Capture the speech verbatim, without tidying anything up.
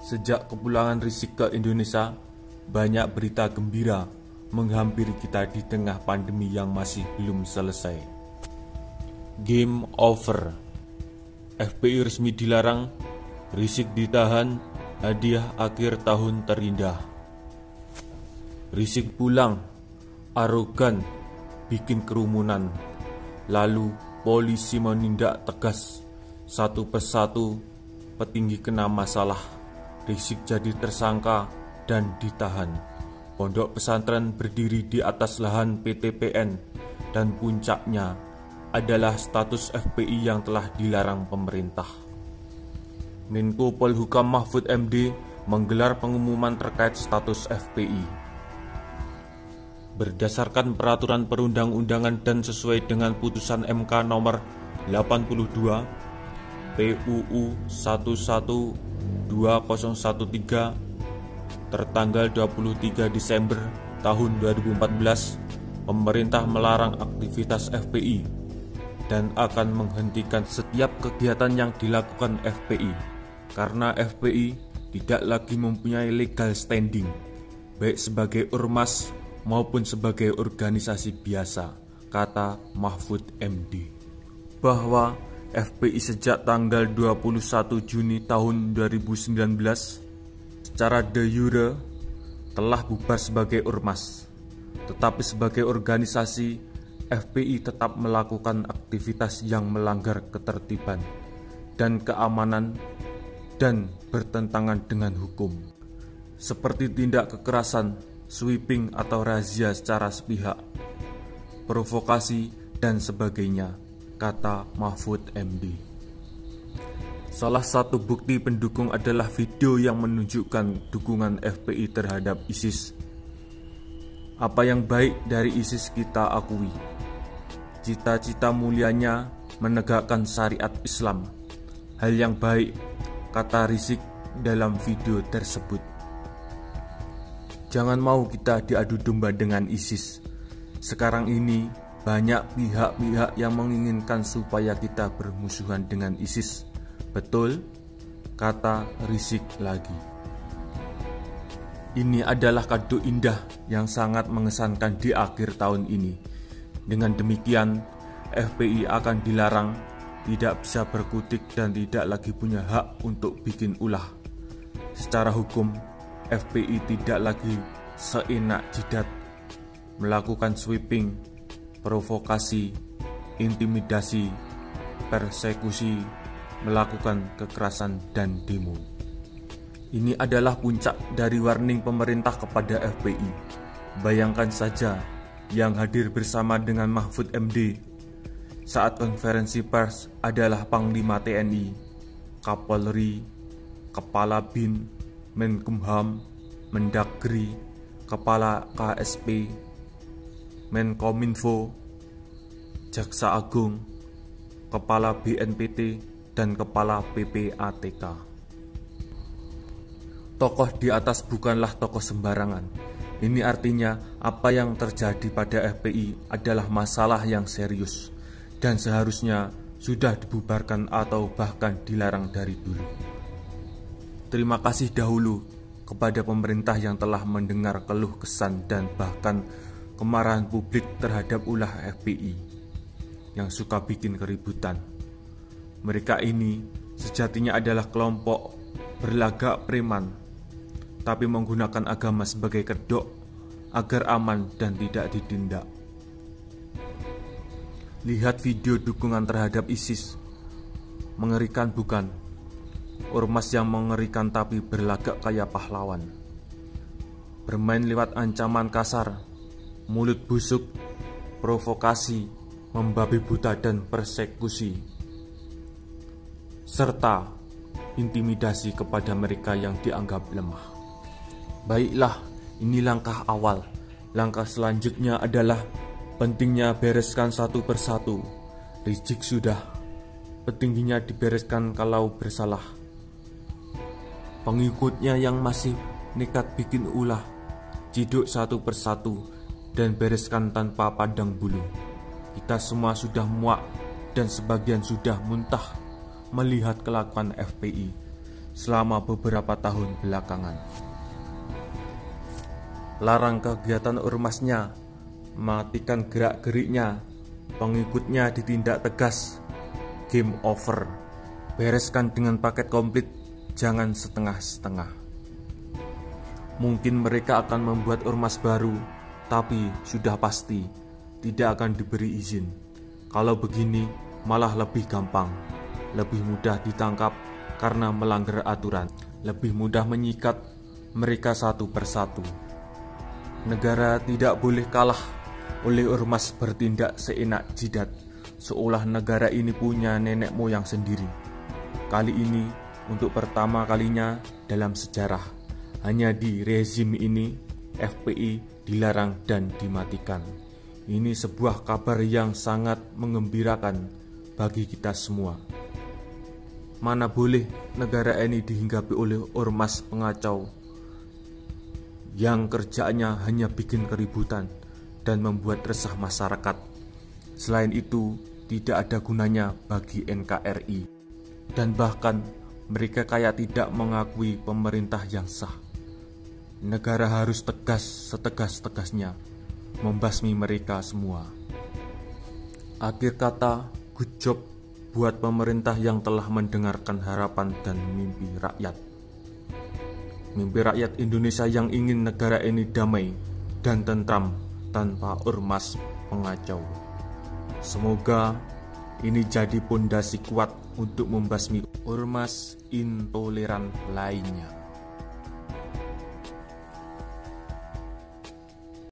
Sejak kepulangan Rizik ke Indonesia, banyak berita gembira menghampiri kita di tengah pandemi yang masih belum selesai. Game over. F P I resmi dilarang, Rizik ditahan, hadiah akhir tahun terindah. Rizik pulang, arogan, bikin kerumunan. Lalu polisi menindak tegas, satu persatu petinggi kena masalah. Rizik jadi tersangka dan ditahan. Pondok pesantren berdiri di atas lahan P T P N dan puncaknya adalah status F P I yang telah dilarang pemerintah. Menko Polhukam Mahfud M D menggelar pengumuman terkait status F P I. Berdasarkan peraturan perundang-undangan dan sesuai dengan putusan M K nomor delapan puluh dua P U U satu satu dua nol satu tiga tertanggal dua puluh tiga Desember tahun dua ribu empat belas, pemerintah melarang aktivitas F P I dan akan menghentikan setiap kegiatan yang dilakukan F P I karena F P I tidak lagi mempunyai legal standing baik sebagai ormas maupun sebagai organisasi biasa, kata Mahfud M D. Bahwa F P I sejak tanggal dua puluh satu Juni tahun dua ribu sembilan belas secara de jure telah bubar sebagai ormas, tetapi sebagai organisasi F P I tetap melakukan aktivitas yang melanggar ketertiban dan keamanan dan bertentangan dengan hukum, seperti tindak kekerasan, sweeping atau razia secara sepihak, provokasi dan sebagainya, kata Mahfud M D. Salah satu bukti pendukung adalah video yang menunjukkan dukungan F P I terhadap ISIS. Apa yang baik dari ISIS kita akui. Cita-cita mulianya menegakkan syariat Islam. Hal yang baik, kata Rizik dalam video tersebut. Jangan mau kita diadu domba dengan ISIS. Sekarang ini banyak pihak-pihak yang menginginkan supaya kita bermusuhan dengan ISIS. Betul, kata Rizik lagi. Ini adalah kado indah yang sangat mengesankan di akhir tahun ini. Dengan demikian, F P I akan dilarang, tidak bisa berkutik dan tidak lagi punya hak untuk bikin ulah. Secara hukum, F P I tidak lagi seenak jidat melakukan sweeping, provokasi, intimidasi, persekusi, melakukan kekerasan dan demo. Ini adalah puncak dari warning pemerintah kepada F P I. Bayangkan saja yang hadir bersama dengan Mahfud M D saat konferensi pers adalah Panglima T N I, Kapolri, Kepala B I N, Menkumham, Mendagri, Kepala K S P, Menkominfo, Jaksa Agung, Kepala B N P T, dan Kepala P P A T K. Tokoh di atas bukanlah tokoh sembarangan. Ini artinya apa yang terjadi pada F P I adalah masalah yang serius dan seharusnya sudah dibubarkan atau bahkan dilarang dari dulu. Terima kasih dahulu kepada pemerintah yang telah mendengar keluh kesan dan bahkan kemarahan publik terhadap ulah F P I yang suka bikin keributan. Mereka ini sejatinya adalah kelompok berlagak preman, tapi menggunakan agama sebagai kedok agar aman dan tidak ditindak. Lihat video dukungan terhadap ISIS. Mengerikan bukan? Ormas yang mengerikan tapi berlagak kayak pahlawan. Bermain lewat ancaman kasar, mulut busuk, provokasi, membabi buta dan persekusi, serta intimidasi kepada mereka yang dianggap lemah. Baiklah, ini langkah awal. Langkah selanjutnya adalah pentingnya bereskan satu persatu. Rizik sudah, petingginya dibereskan kalau bersalah. Pengikutnya yang masih nekat bikin ulah, ciduk satu persatu dan bereskan tanpa pandang bulu. Kita semua sudah muak dan sebagian sudah muntah melihat kelakuan F P I. selama beberapa tahun belakangan. Larang kegiatan ormasnya, matikan gerak-geriknya, pengikutnya ditindak tegas. Game over. Bereskan dengan paket komplit, jangan setengah-setengah. Mungkin mereka akan membuat ormas baru, tapi sudah pasti tidak akan diberi izin. Kalau begini malah lebih gampang, lebih mudah ditangkap karena melanggar aturan, lebih mudah menyikat mereka satu persatu. Negara tidak boleh kalah oleh ormas bertindak seenak jidat, seolah negara ini punya nenek moyang sendiri. Kali ini untuk pertama kalinya dalam sejarah, hanya di rezim ini F P I dilarang dan dimatikan. Ini sebuah kabar yang sangat mengembirakan bagi kita semua. Mana boleh negara ini dihinggapi oleh ormas pengacau yang kerjaannya hanya bikin keributan dan membuat resah masyarakat. Selain itu, tidak ada gunanya bagi N K R I. Dan bahkan mereka kayak tidak mengakui pemerintah yang sah. Negara harus tegas setegas-tegasnya membasmi mereka semua. Akhir kata, good job buat pemerintah yang telah mendengarkan harapan dan mimpi rakyat. Mimpi rakyat Indonesia yang ingin negara ini damai dan tentram tanpa ormas pengacau. Semoga ini jadi pondasi kuat untuk membasmi ormas intoleran lainnya.